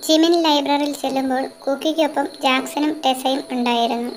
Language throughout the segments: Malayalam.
ജിമിൻ ലൈബ്രറിയിൽ ചെല്ലുമ്പോൾ കുക്കിക്കൊപ്പം ജാക്സണും ടെസയും ഉണ്ടായിരുന്നു.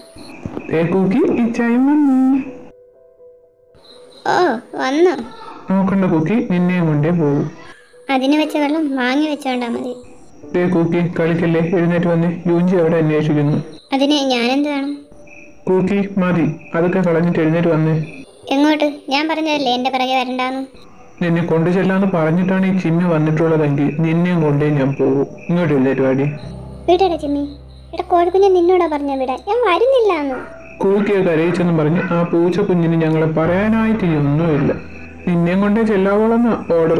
ഓ, വന്നു. നോക്കണ്ട കുക്കി, നിന്നെയും കൊണ്ടേ പോകും. അതിന് വെച്ച വെള്ളം വാങ്ങി വെച്ചോണ്ടാ മതി. കുക്കി കളിക്കല്ലേ, എഴുന്നേറ്റ് വന്ന്. യൂഞ്ചി അവിടെ അന്വേഷിക്കുന്നു. അതിന് ഞാനെന്ത് വേണം? കുക്കി മതി, അതൊക്കെ കളഞ്ഞിട്ട് എഴുന്നേറ്റ് വന്നേ. എങ്ങോട്ട്? ഞാൻ പറഞ്ഞതല്ലേ എന്റെ പിറകെ വരണ്ടാന്ന്. നിന്നെ കൊണ്ടു ചെല്ലാന്ന് പറഞ്ഞിട്ടാണ് ഈ ചിമ്മി വന്നിട്ടുള്ളതെങ്കിൽ നിന്നെയും കൊണ്ടേ ഞാൻ പോകും. ഇങ്ങോട്ട് എഴുന്നേറ്റ് വാടി. വീടാ ചിമ്മി. ഇവിടെ കോഴിക്കുഞ്ഞ് നിന്നോടാ പറഞ്ഞ വിടാൻ. ഞാൻ വരുന്നില്ലാന്ന്. കൂക്കിയെ കരയിച്ചെന്നും പറഞ്ഞ് ആ പൂച്ച കുഞ്ഞിന് ഞങ്ങളെ പറയാനായിട്ട് ഒന്നുമില്ല. നിന്നെയും കൊണ്ടേ ചെല്ലാവോളെന്ന ഓർഡർ.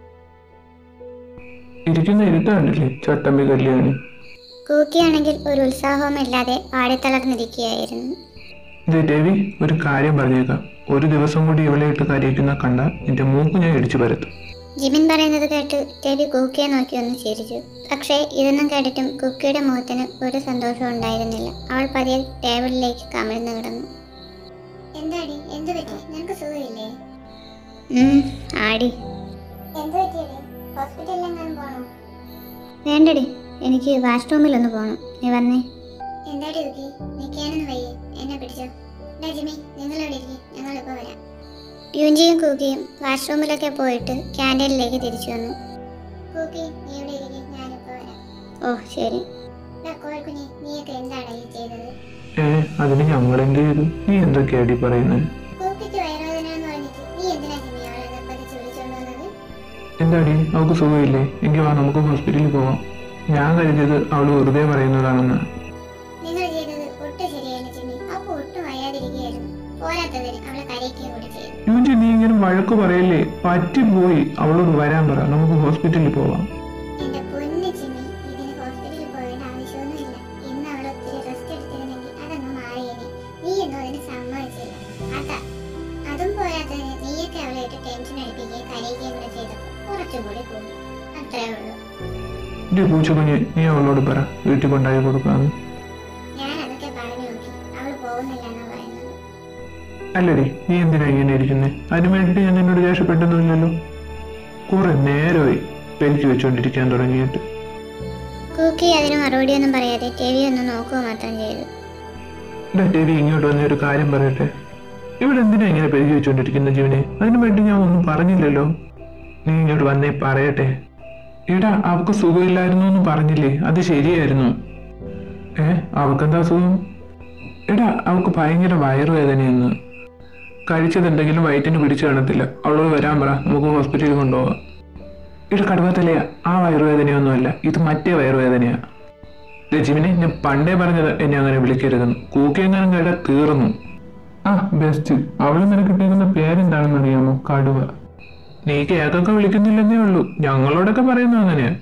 ഇരിക്കുന്ന ഇരുത്താണ്ടല്ലേ ചട്ടമ്പി കല്യാണി. കൂക്കിയാണെങ്കിൽ ഒരു ഉത്സാഹവുമില്ലാതെ പാടിത്തളർന്നിരിക്കുകയായിരുന്നു. ഇത് രവി, ഒരു കാര്യം പറഞ്ഞേക്കാം. ഒരു ദിവസം കൂടി ഇവളെ ഇട്ട് കരയിക്കുന്ന കണ്ട നിന്റെ മൂക്ക് ഞാൻ ഇടിച്ചു പരത്തും. ജിമിൻ പറയുന്നത് കേട്ട് രവി കുക്കിയെ നോക്കി ഒന്ന് ചിരിച്ചു. പക്ഷേ ഇതൊന്നും കേട്ടിട്ടും കുക്കിയുടെ മുഖത്തിന് ഒരു സന്തോഷവും ഉണ്ടായിരുന്നില്ല. അവൾ പതിയെ ടേബിളിലേക്ക് കമിഴ്ന്നു കിടന്നു. എന്താടി, എന്ത് പറ്റി? നിനക്ക് സുഖമില്ലേ? ആടി. എന്ത് പറ്റിയടി? ഹോസ്പിറ്റലിലെങ്ങാനും പോണോ? വേണ്ടടി, എനിക്ക് വാഷ്റൂമിലൊന്ന് പോകണം. നീ വന്നേ. എന്താടി കുക്കി, നിൽക്കാനൊന്നും വയ്യേ? എന്നെ പിടിച്ചോ. ജിമി, നിങ്ങളവിടെ ഇരിക്കും, ഞങ്ങളിപ്പോൾ വരാം. യൂഞ്ചിയും കൂക്കിയും വാഷ്റൂമിലൊക്കെ പോയിട്ട് ക്യാൻറ്റീനിലേക്ക് തിരിച്ചു വന്നു. കൂക്കി, നീ ഇവിടെ ഇരിക്കും, ഞാനിപ്പോൾ വരാം. ഓ ശരി. കോഴിക്കുഞ്ഞി, നീയൊക്കെ എന്താണ് ഈ ചെയ്തത്? അതിന് ഞങ്ങളെന്ത് ചെയ്തു? നീ എന്തൊക്കെയാടി പറയുന്നത്? കൂക്കിക്ക് വയറുവേദന എന്ന് പറഞ്ഞിട്ട് നീ എന്തിനാ ജിമി അവളെ നിർബന്ധിച്ച് വിളിച്ചോണ്ട് വന്നത്? എന്താടി, അവൾക്ക് സുഖമില്ലേ? എങ്കിൽ വാ, നമുക്ക് ഹോസ്പിറ്റലിൽ പോവാം. ഞാൻ കരുതിയത് അവൾ വെറുതെ പറയുന്നതാണെന്ന്. നിങ്ങൾ ചെയ്തത് ഒട്ടും ശരിയായില്ല ജിമി. അവൾക്ക് ഒട്ടും വയ്യാതിരിക്കുകയായിരുന്നു. പോരാത്തതിന് അവളെ കരയിക്കുകയും കൂടി ചെയ്തു. യൂഞ്ചി, നീ ഇങ്ങനെ വഴക്ക് പറയല്ലേ. പറ്റിപ്പോയി. അവളോട് വരാൻ പറ, നമുക്ക് ഹോസ്പിറ്റലിൽ പോവാം. എന്റെ പൊന്നു ജിമി, ഇതിന് ഹോസ്പിറ്റലിൽ പോകേണ്ട ആവശ്യമൊന്നുമില്ല. ഇന്ന് അവൾ ഒത്തിരി റെസ്റ്റ് എടുത്തിരുന്നെങ്കിൽ അതങ്ങ് മാറിയേനെ. നീ എന്നും അതിന് സമ്മതിച്ചില്ല. അതും പോരാത്തതിന് നീയൊക്കെ അവളെ ഇട്ട് ടെൻഷൻ അടിപ്പിക്കുകയും കരയിക്കുകയും കൂടെ ചെയ്തപ്പോൾ കുറച്ചും കൂടി കൂടി. അത്രേ ഉള്ളൂ. എന്റെ പൂച്ചക്കുഞ്ഞ്, നീ അവളോട് പറ വീട്ടിൽ കൊണ്ടായി കൊടുക്കാന്ന്. ഞാൻ അതൊക്കെ പറഞ്ഞു നോക്കി. അവൾ പോകുന്നില്ല എന്നാ പറയുന്നത്. അല്ലടി, നീ എന്തിനാ ഇങ്ങനെ ഇരിക്കുന്നേ? അതിനു വേണ്ടിട്ട് ഞാൻ നിന്നോട് ദേഷ്യപ്പെട്ടൊന്നുമില്ലല്ലോ. കുറെ നേരമായി പെരുക്കി വെച്ചോണ്ടിരിക്കാൻ തുടങ്ങിയിട്ട്. കൂക്കി അതിന് മറുപടിയൊന്നും പറയാതെ ടെവി ഒന്ന് നോക്കുക മാത്രം ചെയ്തു. ടെവി, ഇങ്ങോട്ട് വന്ന ഒരു കാര്യം പറയട്ടെ. ഇവിടെ എന്തിനാ ഇങ്ങനെ പെരുക്കി വെച്ചോണ്ടിരിക്കുന്ന ജീവനെ? അതിനു വേണ്ടി ഞാൻ ഒന്നും പറഞ്ഞില്ലല്ലോ. നീ ഇങ്ങോട്ട് വന്നേ പറയട്ടെ. എടാ, അവൾക്ക് സുഖമില്ലായിരുന്നു എന്ന് പറഞ്ഞില്ലേ? അത് ശരിയായിരുന്നു. അവൾക്കെന്താ സുഖം? എടാ, അവൾക്ക് ഭയങ്കര വയറുവേദനയെന്ന്. കഴിച്ചത് എന്തെങ്കിലും വയറ്റിന് പിടിച്ചു കാണത്തില്ല. അവളോട് വരാൻ പറ, നമുക്ക് ഹോസ്പിറ്റലിൽ കൊണ്ടുപോകാം. ഇവിടെ കടുവത്തലയാ, ആ വയറുവേദനയൊന്നുമല്ല, ഇത് മറ്റേ വയറുവേദനയാ. രജിമിനെ, ഞാൻ പണ്ടേ പറഞ്ഞത് എന്നെ അങ്ങനെ വിളിക്കരുതെന്ന്. കൂക്കിയെങ്ങാനും കേട്ടാ തീർന്നു. ബെസ്റ്റ്. അവള് നിനക്കിട്ടേക്കുന്ന പേരെന്താണെന്ന് അറിയാമോ? കടുവ. നീ കേക്കൊക്കെ വിളിക്കുന്നില്ലെന്നേ ഉള്ളൂ, ഞങ്ങളോടൊക്കെ പറയുന്നത് അങ്ങനെയാ.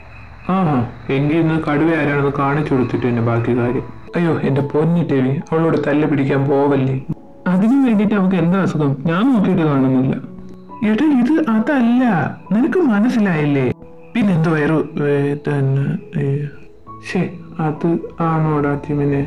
എങ്കിൽ ഇന്ന് കടുവ ആരാണെന്ന് കാണിച്ചു കൊടുത്തിട്ട് എന്നെ ബാക്കി കാര്യം. അയ്യോ എന്റെ പൊന്നി ടെവി, അവളോട് തല്ല് പിടിക്കാൻ പോവല്ലേ. അതിനു വേണ്ടിട്ട് അവൾക്ക് എന്താ അസുഖം? ഞാൻ നോക്കിയിട്ട് കാണുന്നില്ല. ഏട്ടാ, ഇത് അതല്ല, നിനക്ക് മനസ്സിലായില്ലേ? പിന്നെന്ത് വയറുവേദന? അത് ആണോടാ ചിമിനെ?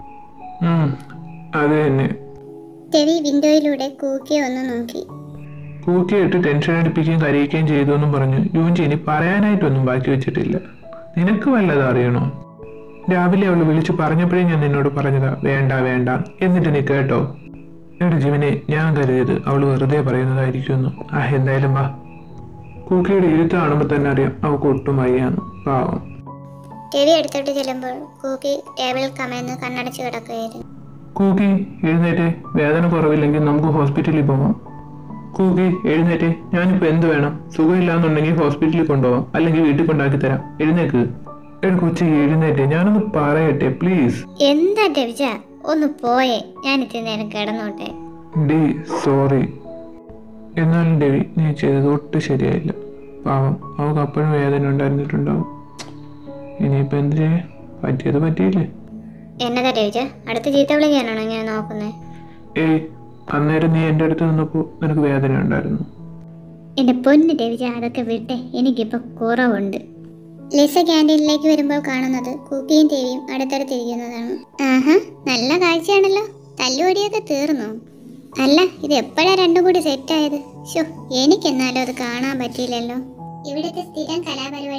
അത് തന്നെ. ടെവി വിൻഡോയിലൂടെ കൂക്കിയെ ഒന്ന് നോക്കി. കൂക്കിയിട്ട് ടെൻഷൻ അടിപ്പിക്കുകയും കരയിക്കുകയും ചെയ്തു എന്നും പറഞ്ഞു യൂഞ്ചി ഇനി പറയാനായിട്ടൊന്നും ബാക്കി വെച്ചിട്ടില്ല. നിനക്ക് വല്ലതും അറിയണോ? രാവിലെ അവള് വിളിച്ചു പറഞ്ഞപ്പോഴേ ഞാൻ നിന്നോട് പറഞ്ഞതാ വേണ്ട വേണ്ട, എന്നിട്ട് നീ കേട്ടോ? എടാ ജീവനെ, ഞാൻ കരുതിയത് അവള് വെറുതെ പറയുന്നതായിരിക്കുമെന്നു. എന്തായാലും വാ. കൂക്കിയുടെ ഇരുത്ത് കാണുമ്പോൾ തന്നെ അറിയാം അവൾക്ക് ഒട്ടും വയ്യാന്ന്. പാവം. ടെവി എടുത്തോട്ട് ചെല്ലുമ്പോൾ കൂക്കി ടേബിളിൽ കമഴ്ന്ന് കണ്ണടച്ച് കിടക്കുകയായിരുന്നു. കൂക്കി എഴുന്നേറ്റ്, വേദന കുറവില്ലെങ്കിൽ നമുക്ക് ഹോസ്പിറ്റലിൽ പോവാം. കൂക്കി എഴുന്നേറ്റ്, ഞാനിപ്പോ എന്ത് വേണം? സുഖമില്ലാന്നുണ്ടെങ്കിൽ ഹോസ്പിറ്റലിൽ കൊണ്ടുപോവാം, അല്ലെങ്കിൽ വീട്ടിൽ കൊണ്ടാക്കി തരാം. എഴുന്നേക്ക്. കൊച്ചി എഴുന്നേറ്റ്, ഞാനൊന്ന് പറയട്ടെ പ്ലീസ്. എന്താ രവിജ, ഒന്ന് പോയേ, ഞാൻ ഇത്തിരി നേരം കിടന്നോട്ടെ. ഡി സോറി. എന്നാലും രവി, നീ ചെയ്തത് ഒട്ടും ശരിയായില്ല. പാവം, അവൾക്ക് അപ്പോഴും വേദന ഉണ്ടായിരുന്നിട്ടുണ്ടാവും. ഇനിയിപ്പോ എന്ത് ചെയ്യാ? പറ്റിയത് പറ്റിയില്ലേ. എന്നതാ രവിജ, അടുത്ത ചീത്ത വിളിക്കാനാണോ ഞാൻ നോക്കുന്നേ? അന്നേരം നീ എൻ്റെ അടുത്ത് നിന്നപ്പോ നിനക്ക് വേദന ഉണ്ടായിരുന്നു. എന്റെ പൊന്ന് രവിജ, അതൊക്കെ വിട്ടെ, എനിക്കിപ്പോ കുറവുണ്ട്. ലിസ ക്യാൻറ്റീനിലേക്ക് വരുമ്പോൾ കാണുന്നത് കൂക്കിയും ടെവിയും അടുത്തടുത്തിരിക്കുന്നതാണ്. നല്ല കാഴ്ചയാണല്ലോ. തല്ലുപടിയൊക്കെ തീർന്നു. അല്ല, ഇത് എപ്പോഴാ രണ്ടും കൂടി സെറ്റായത്? എനിക്കെന്നാലും അത് കാണാൻ പറ്റിയില്ലല്ലോ. ഇവിടുത്തെ സ്ഥിരം കലാപരിപാടികളായത്.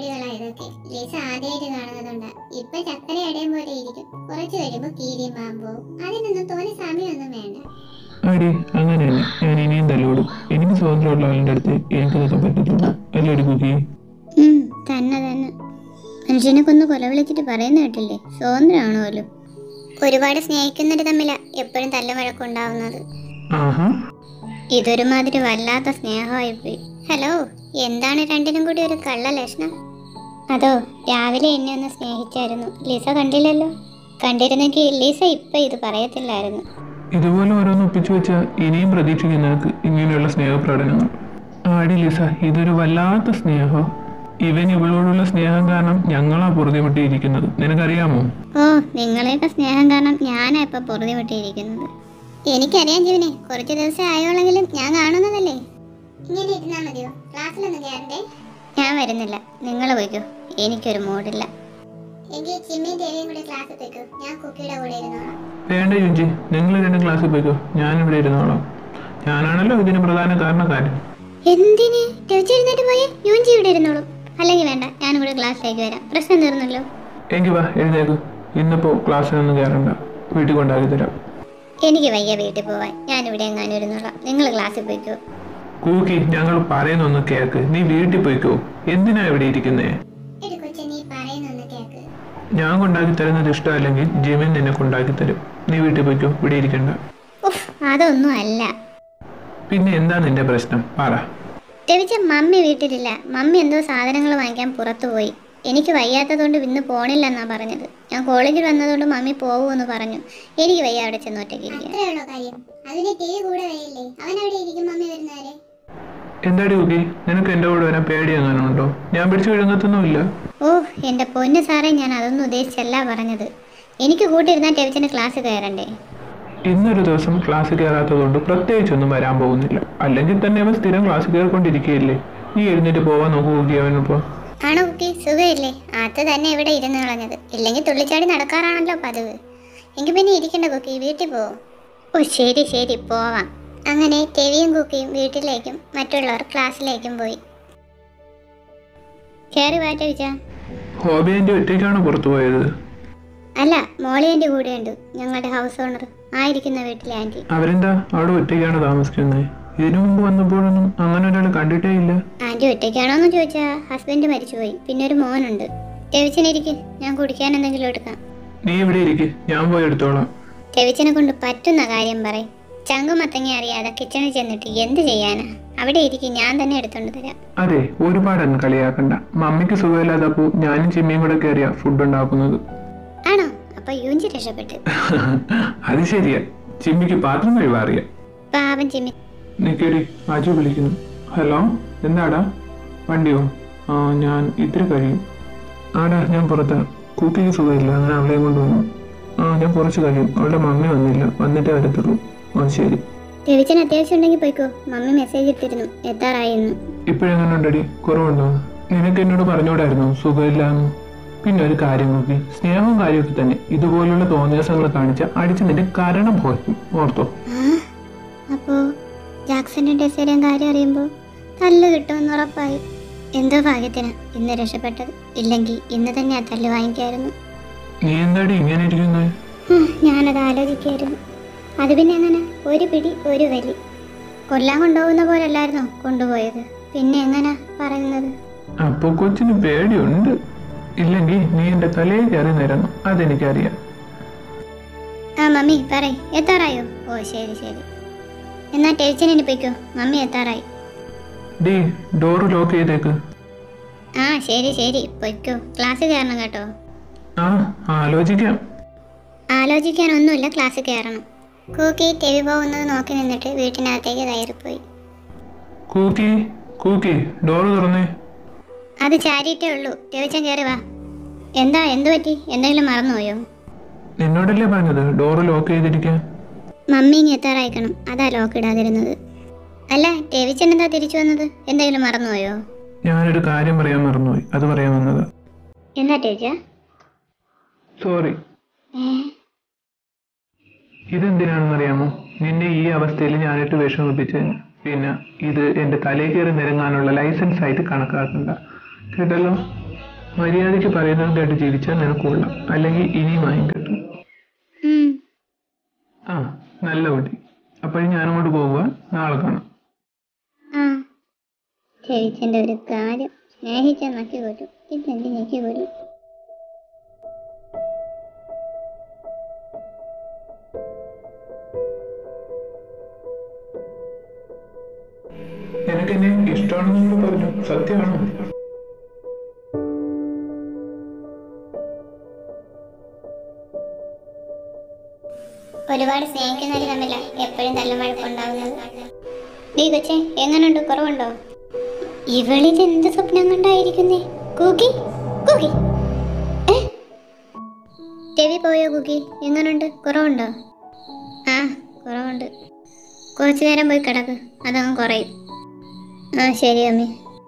കുക്കി. ലിസ ആദ്യമായിട്ട് കാണുന്നതുകൊണ്ടാ. ഇപ്പൊ ചക്കര അടയും പോലെ ഇരിക്കും. കുറച്ച് കഴിയുമ്പോ കീരിയും പാമ്പോ. അതിനൊന്നും തോന്നി സമയമൊന്നും വേണ്ട. അടി അങ്ങനെയല്ല, ഞാൻ ഇനിയും തല്ലോടും. എനിക്ക് സ്വാതന്ത്ര്യമുള്ള ആളിൻ്റെ അടുത്ത് എനിക്ക് നിൽക്കാൻ പറ്റത്തുള്ളൂ. അല്ലേ കുക്കി? തന്നെ തന്നെ. മനുഷ്യനെ കൊന്ന് കൊല വിളിച്ചിട്ട് പറയുന്ന കേട്ടില്ലേ, സ്വാതന്ത്ര്യമാണോ പോലും. ഒരുപാട് സ്നേഹിക്കുന്നവര് തമ്മിലാ എപ്പോഴും തല്ലുവഴക്കുണ്ടാവുന്നത്. ആഹാ, ഇതൊരുമാതിരി വല്ലാത്ത സ്നേഹമായി പോയി. ഹലോ, എന്താണ് രണ്ടിനും കൂടി ഒരു കള്ള ലക്ഷണം? അതോ രാവിലെ എന്നെ ഒന്ന് സ്നേഹിച്ചായിരുന്നു. ലിസ കണ്ടില്ലല്ലോ. കണ്ടിരുന്നെങ്കിൽ ലിസ ഇപ്പൊ ഇത് പറയത്തില്ലായിരുന്നു. ഇതുപോലെ ഓരോന്ന് ഒപ്പിച്ചു വെച്ചാൽ ഇനിയും പ്രതീക്ഷിക്കും നിനക്ക് ഇങ്ങനെയുള്ള സ്നേഹപ്രകടനങ്ങൾ. ആടി ലിസ, ഇതൊരു വല്ലാത്ത സ്നേഹം. ഇവൻ ഇവളോടുള്ള സ്നേഹം കാരണം ഞങ്ങളാ പൊറുതിമുട്ടിയിരിക്കുന്നത്, നിനക്കറിയാമോ? ഓ, നിങ്ങളെയൊക്കെ സ്നേഹം കാരണം ഞാനാ ഇപ്പൊ പൊറുതിമുട്ടിയിരിക്കുന്നത്. എനിക്കറിയാം ജീവനെ, കുറച്ച് ദിവസം ആയോളെങ്കിലും ഞാൻ കാണുന്നതല്ലേ. ഇങ്ങനെ ഇരുന്നാ മതിയോ? ക്ലാസ്സിലൊന്നും കയറണ്ടേ? ഞാൻ വരുന്നില്ല, നിങ്ങൾ പോയിക്കോ. എനിക്കൊരു മൂഡില്ല. എങ്കിൽ ചിമ്മിയും ദേവിയും കൂടി ക്ലാസ്സിൽ പോയിക്കോ. ഞാൻ കുക്കിയുടെ കൂടെ ഇരുന്നോളാം. വേണ്ട യുഞ്ചി, നിങ്ങൾ രണ്ടും ക്ലാസ്സിൽ പോയിക്കോ, ഞാനിവിടെ ഇരുന്നോളാം. ഞാനാണല്ലോ ഇതിന് പ്രധാന കാരണക്കാരൻ. എന്തിന്? എഴുന്നേറ്റ് പോയി യൂഞ്ചി ഇവിടെ ഇരുന്നോളൂ. അല്ലെങ്കിൽ വേണ്ട, ഞാനും കൂടെ ക്ലാസ്സിലേക്ക് വരാം. പ്രശ്നം തീർന്നല്ലോ. എങ്കിൽ വാ, എഴുന്നേക്ക്. ഇന്നിപ്പോ ക്ലാസ്സിലൊന്നും കയറണ്ട, വീട്ടിൽ കൊണ്ടാക്കി തരാം. എനിക്ക് വയ്യ വീട്ടിൽ പോവാൻ. ഞാനിവിടെ എങ്ങാനും ഇരുന്നോളാം. നിങ്ങൾ ക്ലാസ്സിൽ പോയിക്കോ. കൂക്കി, ഞങ്ങൾ പറയുന്നൊന്ന് കേക്ക്. നീ വീട്ടിൽ പോയിക്കോ. എന്തിനാ ഇവിടെ ഇരിക്കുന്നേ? ഞാൻ കൊണ്ടാക്കി തരുന്നത് ഇഷ്ടമല്ലെങ്കിൽ ജിമിൻ നിന്നെ കൊണ്ടാക്കി തരും. നീ വീട്ടിൽ പോയിക്കോ, ഇവിടെ ഇരിക്കണ്ട. അതൊന്നും അല്ല. പിന്നെ എന്താ നിന്റെ പ്രശ്നം? പറ. രവിച്ച, മമ്മി വീട്ടിലില്ല. മമ്മി എന്തോ സാധനങ്ങൾ വാങ്ങിക്കാൻ പുറത്തു പോയി. എനിക്ക് വയ്യാത്തതുകൊണ്ട് ഇന്ന് പോണില്ലെന്നാ പറഞ്ഞത്. ഞാൻ കോളേജിൽ വന്നതുകൊണ്ട് മമ്മി പോവുമെന്ന് പറഞ്ഞു. എനിക്ക് വയ്യ അവിടെ ചെന്ന് ഒറ്റയ്ക്ക് ഇരിക്കാൻ. എന്താടി കുക്കി, നിനക്ക് എന്റെ കൂടെ വരാൻ പേടി എങ്ങാനും ഉണ്ടോ? ഞാൻ പിടിച്ചു വിഴുങ്ങത്തൊന്നുമില്ല. ഓ എന്റെ പൊന്ന് സാറേ, ഞാൻ അതൊന്നും ഉദ്ദേശിച്ചല്ല പറഞ്ഞത്. എനിക്ക് കൂട്ടിരുന്നാൽ രവിച്ചന് ക്ലാസ് കയറണ്ടേ? ഇന്നൊരു ദിവസം ക്ലാസ്സിൽ കയറാത്തതുകൊണ്ട് പ്രത്യേകിച്ചൊന്നും വരാൻ പോകുന്നില്ല. അല്ലെങ്കിൽ തന്നെ അവൻ സ്ഥിരം ക്ലാസ്സിൽ കയറിക്കൊണ്ടിരിക്കുകയല്ലേ. നീ എഴുന്നേറ്റ് പോവാൻ നോക്കൂ കുക്കി. അവനിപ്പോ ആണോ കുക്കി? സുഖമില്ലേ? അത് തന്നെ ഇവിടെ ഇരുന്ന് കളഞ്ഞത്. ഇല്ലെങ്കിൽ തുള്ളിച്ചാടി നടക്കാറാണല്ലോ പതിവ്. എങ്കിൽ പിന്നെ ഇരിക്കണ്ട കുക്കി, വീട്ടിൽ പോവും. ഓ ശരി ശരി, പോവാം. അങ്ങനെ ടെവിയും കുക്കിയും വീട്ടിലേക്കും മറ്റുള്ളവർ ക്ലാസ്സിലേക്കും പോയി. കയറി വാറ്റ വിചാ. ഹോബി ആൻറ്റി ഒറ്റയ്ക്കാണോ പുറത്തു പോയത്? അല്ല, മോളി ആൻറ്റി കൂടെയുണ്ട്. ഞങ്ങളുടെ ഹൗസ് ഓണർ ആയിരിക്കുന്ന വീട്ടിലെ ആൻറ്റി. അവരെന്താ അവിടെ ഒറ്റയ്ക്കാണ് താമസിക്കുന്നത്? ഇതിനു മുമ്പ് വന്നപ്പോഴൊന്നും അങ്ങനെ ഒരാൾ കണ്ടിട്ടേ ഇല്ല. ആൻറ്റി ഒറ്റയ്ക്കാണോന്ന് ചോദിച്ചാ ഹസ്ബൻഡ് മരിച്ചുപോയി. പിന്നെ ഒരു മോനുണ്ട്. രവിച്ചനിരിക്കും, ഞാൻ കുടിക്കാൻ എന്തെങ്കിലും എടുക്കാം. നീ ഇവിടെ ഇരിക്ക്, ഞാൻ പോയി എടുത്തോളാം. രവിച്ചനെ കൊണ്ട് പറ്റുന്ന കാര്യം പറയും. ചങ്കുമത്തങ്ങ അറിയാതെ കിച്ചണിൽ ചെന്നിട്ട് എന്ത് ചെയ്യാനാ? അവിടെ ഇരിക്കും, ഞാൻ തന്നെ എടുത്തോണ്ട് തരാം. അതെ, ഒരുപാടൊന്നും കളിയാക്കണ്ട. മമ്മിക്ക് സുഖമില്ലാതപ്പോ ഞാനും ചിമ്മിയും കൂടെ കയറിയാ ഫുഡ് ഉണ്ടാക്കുന്നത്. ആണോ? അപ്പൊ യൂഞ്ചി രക്ഷപ്പെട്ടു. അത് ശരിയാ, ചിമ്മിക്ക് പാത്രം കഴിവാറിയ. പാവം ചിമ്മി. നിക്കേടി, ആജു വിളിക്കുന്നു. ഹലോ, എന്താടാ? വണ്ടിയോ? ആ, ഞാൻ ഇത്തിരി കഴിയും. ആടാ, ഞാൻ പുറത്താ. കുക്കിക്ക് സുഖമില്ല, അങ്ങനെ അവളെ കൊണ്ടുവന്നു. ആ, ഞാൻ കുറച്ച് കഴിയും. അവളുടെ മമ്മി വന്നില്ല, വന്നിട്ടേ വരത്തുള്ളൂ. ആ ശരി. രവിച്ചൻ അത്യാവശ്യം ഉണ്ടെങ്കിൽ പോയിക്കോ. മമ്മി മെസ്സേജ് ഇട്ടിരുന്നു എത്താറായിരുന്നു. ഇപ്പോഴെങ്ങനെ ഉണ്ടടി? കുറവുണ്ടോ? നിനക്ക് എന്നോട് പറഞ്ഞോടായിരുന്നു സുഖമില്ലാന്ന്? പിന്നെ ഒരു കാര്യം നോക്കി, സ്നേഹവും കാര്യമൊക്കെ തന്നെ ഇതുപോലുള്ള തോന്നിയാസങ്ങൾ കാണിച്ച അടിച്ച് നിന്റെ കരണം പോക്കും, ഓർത്തോ? അപ്പോ ജാക്സന്റെ ഡെസേരിയൻ കാര്യം അറിയുമ്പോ തല്ല് കിട്ടുമെന്ന് ഉറപ്പായി. എന്തോ ഭാഗ്യത്തിന് ഇന്ന് രക്ഷപ്പെട്ടത്. ഇല്ലെങ്കിൽ ഇന്ന് തന്നെ ആ തല്ല് വാങ്ങിക്കായിരുന്നു. നീ എന്താടി ഇങ്ങനെ ഇരിക്കുന്നത്? ഞാനത് ആലോചിക്കായിരുന്നു. അത് പിന്നെ എങ്ങനെ? ഒരു പിടി ഒരു വലി. കൊല്ലാൻ കൊണ്ടുപോകുന്ന പോലെ അല്ലായിരുന്നോ കൊണ്ടുപോയത്? പിന്നെ എങ്ങനെ പറയുന്നത്? അപ്പൊ കൊച്ചിന് പേടിയുണ്ട്. ഇല്ലെങ്കിൽ നീ എന്റെ തലയിൽ കയറി നിരന്നു, അതെനിക്കറിയാം. ആ മമ്മി പറയ്, എത്താറായോ? ഓ ശരി ശരി, എന്നാ ടെലിച്ചനെ പോയിക്കോ. മമ്മി എത്താറായി. ഡീ, ഡോറ് ലോക്ക് ചെയ്തേക്ക്. ആ ശരി ശരി, പൊയ്ക്കോ. ക്ലാസ് കയറണം കേട്ടോ. ആ, ആലോചിക്കാം. ആലോചിക്കാനൊന്നുമില്ല, ക്ലാസ് കയറണം. കൂക്കി ടെവി പോകുന്നത് നോക്കി നിന്നിട്ട് വീട്ടിനകത്തേക്ക് കയറിപ്പോയി. കൂക്കി, കൂക്കി, ഡോറ് തുറന്നേ. അത് ചാരിയിട്ടേ ഉള്ളൂ. രവിച്ചൻ കയറി വാ. എന്താ, എന്തു പറ്റി? എന്തെങ്കിലും മറന്നുപോയോ? നിന്നോടല്ലേ പറഞ്ഞത് ഡോറ് ലോക്ക് ചെയ്തിരിക്കാൻ? മമ്മി ഇനി എത്താറായിക്കണം, അതാ ലോക്ക് ഇടാതിരുന്നത്. അല്ല, രവിച്ചൻ എന്താ തിരിച്ചു വന്നത്? എന്തെങ്കിലും മറന്നുപോയോ? ഞാനൊരു കാര്യം പറയാൻ മറന്നുപോയി, അത് പറയാൻ വന്നത്. എന്താ ടേച്ച? സോറി. ഇതെന്തിനാണെന്നറിയാമോ? നിന്നെ ഈ അവസ്ഥയിൽ ഞാനിട്ട് വിഷമിപ്പിച്ചതിന്. പിന്നെ ഇത് എന്റെ തലയിൽ കയറി നിരങ്ങാനുള്ള ലൈസൻസ് ആയിട്ട് കണക്കാക്കണ്ട, കേട്ടല്ലോ? മര്യാദയ്ക്ക് പറയുന്നതും കേട്ട് ജീവിച്ചാൽ നിനക്കുള്ള, അല്ലെങ്കിൽ ഇനിയും വാങ്ങിക്കിട്ടും. ആ നല്ല കുട്ടി. അപ്പോഴും ഞാനങ്ങോട്ട് പോവുക, നാളെ കാണാം. ആ ചേച്ചിൻ്റെ ഒരു കാര്യം സ്നേഹിച്ച നക്കി കൊല്ലും, ഇതെന്ത് ഞെക്കി കൊല്ലും. നിനക്കെന്നെ ഇഷ്ടമാണെന്ന് പറഞ്ഞു, സത്യമാണോ? ഒരുപാട് സ്നേഹിക്കുന്നവർ തമ്മില എപ്പോഴും തല്ലുമഴക്കുണ്ടാവുന്നത്. നീ കൊച്ചേ എങ്ങനുണ്ട്, കുറവുണ്ടോ? ഇവളിത് എന്ത് സ്വപ്നം കണ്ടായിരിക്കുന്നേ? കൂക്കി കൂക്കി രവി പോയോ? കൂക്കി എങ്ങനുണ്ട്, കുറവുണ്ടോ? ആ കുറവുണ്ട്. കുറച്ചു നേരം പോയി കിടക്ക്, അതങ്ങ് കുറയും. ആ ശരി അമ്മി.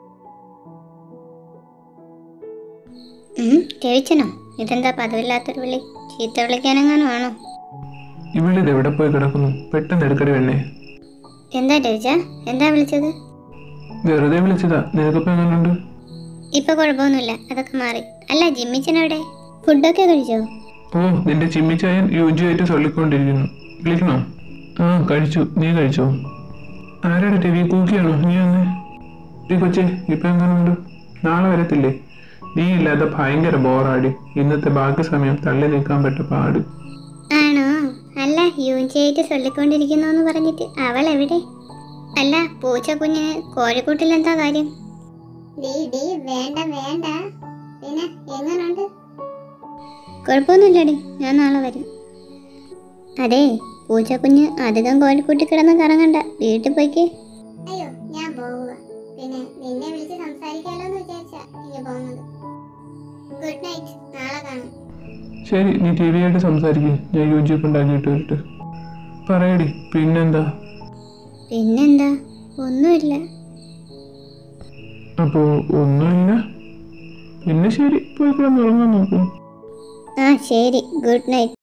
രവിച്ചനോ? ഇതെന്താ പതിവില്ലാത്തൊരു വിളി? ചീത്ത വിളിക്കാനെങ്ങാനും ആണോ? ഇവളിത് എവിടെ പോയി കിടക്കുന്നു? പെട്ടെന്ന് എടുക്കടി വേണേ. എന്താ രവിച്ച, എന്താ വിളിച്ചത്? വെറുതെ വിളിച്ചതാ. നിനക്കിപ്പോ എങ്ങനെയുണ്ട്? ഇപ്പൊ കുഴപ്പമൊന്നുമില്ല, അതൊക്കെ മാറി. അല്ല ജിമ്മിച്ചനെവിടെ? ഫുഡൊക്കെ കഴിച്ചോ? ഓ, നിന്റെ ചിമ്മിച്ചായൻ യുജിയായിട്ട് ചൊല്ലിക്കൊണ്ടിരിക്കുന്നു. വിളിക്കണോ? ആ കഴിച്ചു. നീ കഴിച്ചോ? ആരാടെ രവി? കൂക്കിയാണോ? നീ വന്നേ. നീ കൊച്ചേ ഇപ്പൊ എങ്ങനെയുണ്ട്? നാളെ വരത്തില്ലേ? നീ ഇല്ലാതെ ഭയങ്കര ബോറാടി. ഇന്നത്തെ ബാക്കി സമയം തള്ളി നിൽക്കാൻ പറ്റ പാട്. ആണോ? അല്ല യുജിയായിട്ട് ചൊല്ലിക്കൊണ്ടിരിക്കുന്നു പറഞ്ഞിട്ട് അവൾ എവിടെ? അല്ല പൂച്ചക്കുഞ്ഞിന് കോഴിക്കൂട്ടിൽ എന്താ കാര്യം? വേണ്ട വേണ്ട. പിന്നെ എങ്ങനുണ്ട്? കുഴപ്പമൊന്നുമില്ലടി, ഞാൻ നാളെ വരും. അതെ പൂച്ചക്കുഞ്ഞ് അധികം കോഴിക്കൂട്ടി കിടന്ന് കറങ്ങണ്ട, വീട്ടിൽ പോയിക്ക്. അയ്യോ ഞാൻ പോവുക. പിന്നെ നിന്നെ വിളിച്ച് സംസാരിക്കാലോന്ന് വിചാരിച്ചാ ഇനി പോകുന്നത്. ഗുഡ് നൈറ്റ്, നാളെ കാണാം. ശരി, നീ ടി വി ആയിട്ട് സംസാരിക്കും. ഞാൻ യുജിയൊക്കെ ഉണ്ടാക്കിയിട്ട് വരട്ടെ. പറയടി, പിന്നെന്താ? പിന്നെന്താ, ഒന്നുമില്ല. അപ്പോ ഒന്നുമില്ല. പിന്നെ ശരി, പോയി കിടന്നുറങ്ങാൻ നോക്കൂ. ആ ശരി, ഗുഡ് നൈറ്റ്.